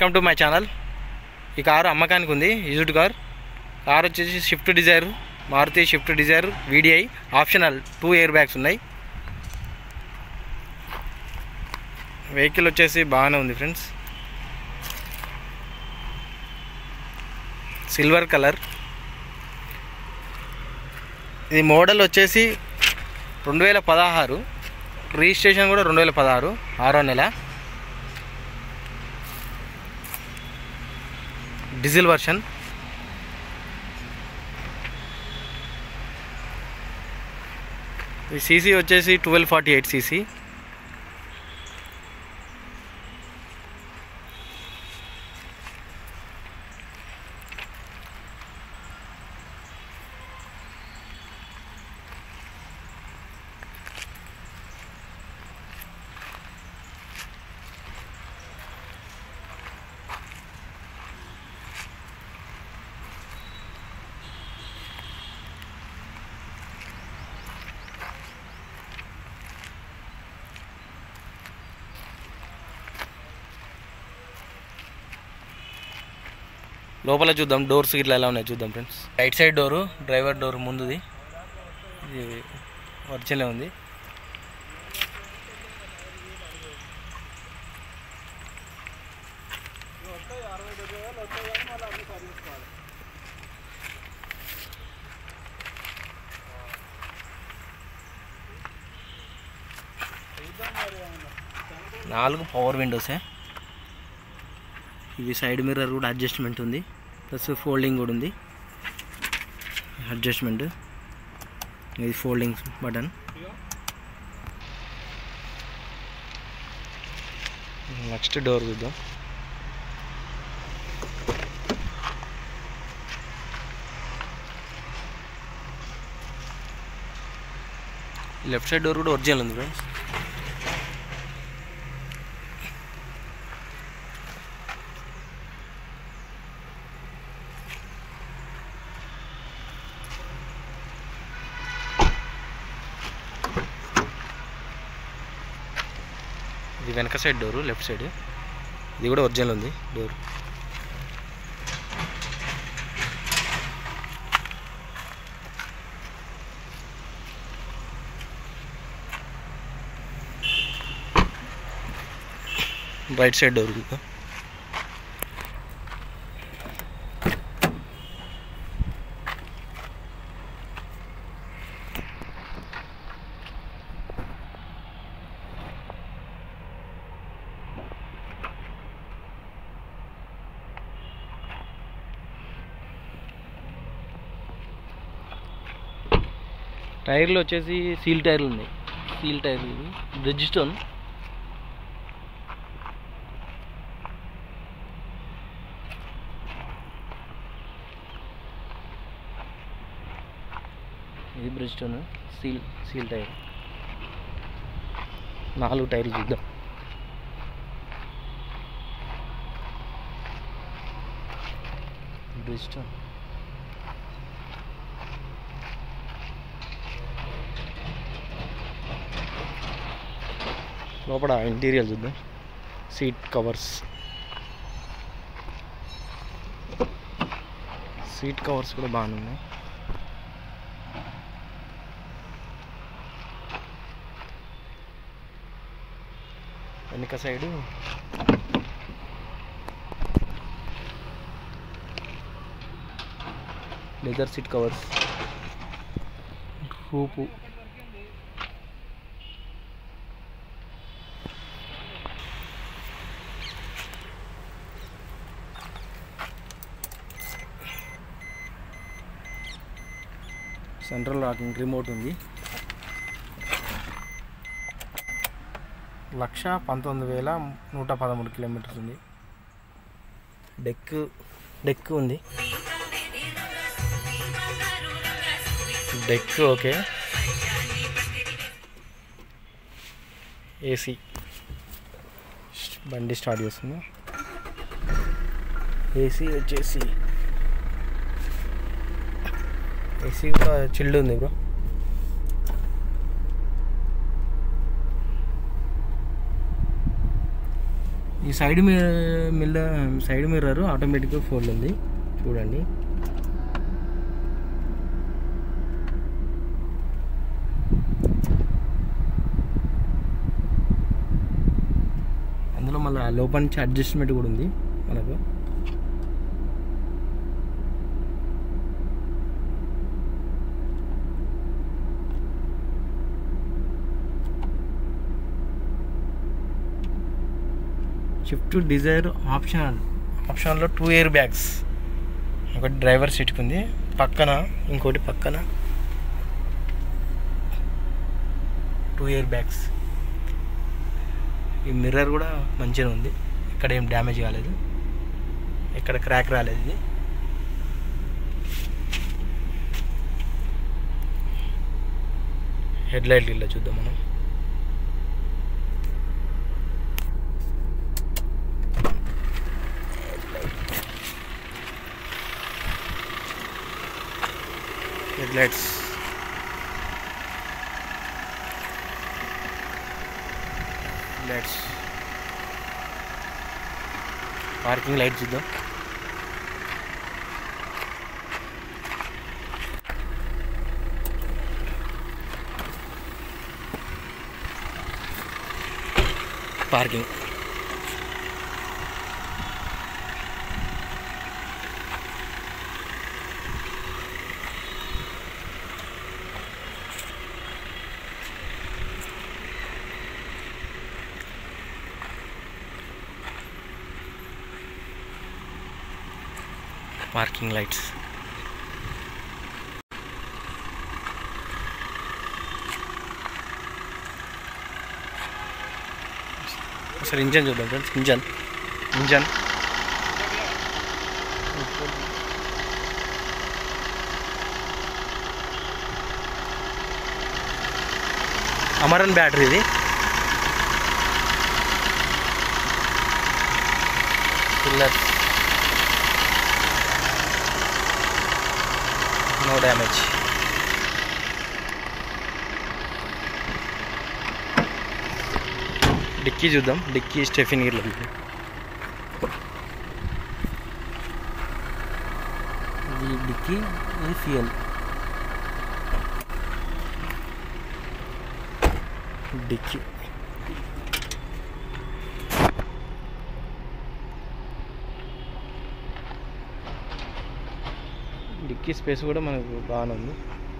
Welcome to my channel. ఈ car అమ్మకానికి ఉంది. యూజ్డ్ కార్ వచ్చేసి Swift Dzire, Maruti Swift Dzire VDI optional 2 air bags ఉన్నాయి. వెహికల్ వచ్చేసి బాగానే ఉంది ఫ్రెండ్స్. Silver colour. ఇది మోడల్ వచ్చేసి 2016, రిజిస్ట్రేషన్ కూడా 2016 6వ నెల. Diesel version. ఈ సీసీ వచ్చేసి 1248 సీసీ. లోపల చూద్దాం, డోర్స్ ఇట్లా ఎలా ఉన్నాయి చూద్దాం friends. Right side door, driver door ముందుది, ఇది ఒరిజినల్ ఉంది. నాలుగు పవర్ విండోసే. ఇవి సైడ్ మిర్రర్ కూడా అడ్జస్ట్మెంట్ ఉంది, ప్లస్ ఫోల్డింగ్ కూడా ఉంది. అడ్జస్ట్మెంట్, ఇది ఫోల్డింగ్ బటన్. నెక్స్ట్ డోర్ చూద్దాం. లెఫ్ట్ సైడ్ డోర్ కూడా ఒరిజినల్ ఉంది ఫ్రెండ్స్. ఇది వెనక సైడ్ డోరు, లెఫ్ట్ సైడ్. ఇది కూడా ఒరిజినల్ ఉంది డోర్. Right side door. టైర్లు వచ్చేసి సీల్ టైర్లు ఉన్నాయి. సీల్ టైర్లు, ఇవి బ్రిడ్జ్స్టోన్. ఇది బ్రిడ్జ్స్టోన్ సీల్ టైర్. 4 టైర్లు చూద్దాం. బ్రిడ్జ్స్టోన్. లోపల ఇంటీరియర్ చూద్దాం. సీట్ కవర్స్ కూడా బాగానే ఉన్నాయి. వెనక side leather seat covers. Roof. Central locking remote ఉంది. 1,19,113 కిలోమీటర్స్ ఉంది. డెక్ ఉంది. Deck okay. ఏసీ. బండి స్టార్ట్ చేస్తుంది. ఏసీ వచ్చేసి ఏసీ కూడా చిల్డ్ ఉంది బ్రో. ఈ సైడ్ మిర్రర్ ఆటోమేటిక్గా ఫోల్డ్ ఉంది చూడండి. అందులో మళ్ళీ లోపల నుంచి అడ్జస్ట్మెంట్ కూడా ఉంది మనకు. షిఫ్ట్ డిజైర్ ఆప్షనల్లో 2 ఎయిర్ బ్యాగ్స్, ఒకటి డ్రైవర్ సీట్కి ఉంది, ఇంకోటి పక్కన 2 ఎయిర్ బ్యాగ్స్. ఈ మిర్రర్ కూడా మంచిగా ఉంది, ఇక్కడ ఏం డ్యామేజ్ కాలేదు, ఇక్కడ క్రాక్ రాలేదు. ఇది హెడ్ లైట్ ఇలా చూద్దాం మనం. హెడ్లైట్స్, పార్కింగ్ లైట్ చూద్దాం. Parking parking lights. ఒకసారి ఇంజన్ చూద్దాం ఫ్రెండ్స్. ఇంజన్ అమరన్ బ్యాటరీ ఇది. Pillars no damage. డిక్కీ చూద్దాం. డిక్కీ స్టెఫిన్ గీర్లో ఇది డిక్కీ, ఇది ఫ్యూయల్. డిక్కీ స్పేస్ కూడా మనకు బాగానే ఉంది.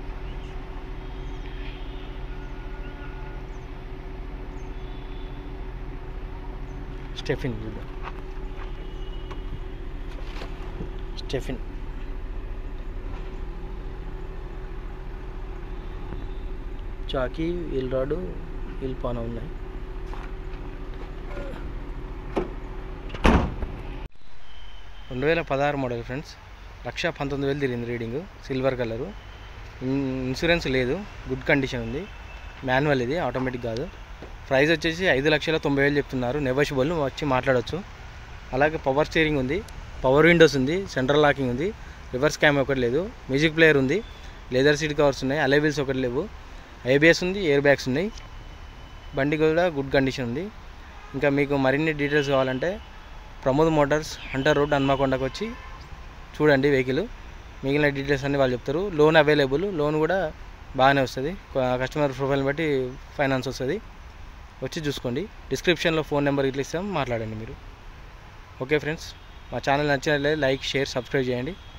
స్టెఫిన్ చూద్దాం. చాకీ, వీల్ రాడు, వీల్ పాన ఉన్నాయి. రెండు 2016 మోడల్ ఫ్రెండ్స్. 1,19,000 తిరిగింది రీడింగ్. Silver colour. ఇన్సూరెన్స్ లేదు, గుడ్ కండిషన్ ఉంది. మాన్యువల్, ఇది ఆటోమేటిక్ కాదు. ప్రైస్ వచ్చేసి 5,90,000 చెప్తున్నారు. నెగోషియబుల్, వచ్చి మాట్లాడవచ్చు. అలాగే పవర్ స్టీరింగ్ ఉంది, పవర్ విండోస్ ఉంది, సెంట్రల్ లాకింగ్ ఉంది, రివర్స్ క్యామ్ ఒకటి లేదు, మ్యూజిక్ ప్లేయర్ ఉంది, లెదర్ సీట్ కవర్స్ ఉన్నాయి, అలై వీల్స్ ఒకటి లేవు, ఏబిఎస్ ఉంది, ఎయిర్ బ్యాగ్స్ ఉన్నాయి. బండి కూడా గుడ్ కండిషన్ ఉంది. ఇంకా మీకు మరిన్ని డీటెయిల్స్ కావాలంటే ప్రమోద్ మోటార్స్, హంటర్ రోడ్, హన్మకొండకు వచ్చి చూడండి వెహికల్. మిగిలిన డీటెయిల్స్ అన్నీ వాళ్ళు చెప్తారు. లోన్ అవైలబుల్, లోన్ కూడా బాగానే వస్తుంది. కస్టమర్ ప్రొఫైల్ని బట్టి ఫైనాన్స్ వస్తుంది. వచ్చి చూసుకోండి. డిస్క్రిప్షన్లో ఫోన్ నెంబర్ ఇట్లా ఇస్తాం, మాట్లాడండి మీరు. ఓకే ఫ్రెండ్స్, మా ఛానల్ నచ్చినట్లయితే లైక్, షేర్, సబ్స్క్రైబ్ చేయండి.